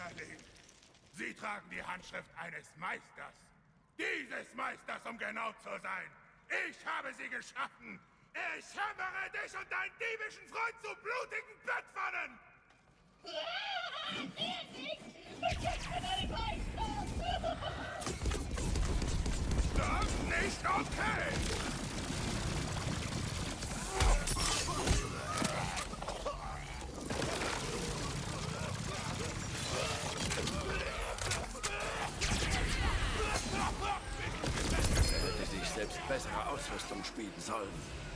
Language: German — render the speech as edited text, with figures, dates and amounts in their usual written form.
Lehrling. Sie tragen die Handschrift eines Meisters. Dieses Meisters, um genau zu sein. Ich habe sie geschaffen. Ich hämmere dich und deinen diebischen Freund zu blutigen Bettpfannen! Das ist nicht okay! Hätte sich selbst bessere Ausrüstung spielen sollen.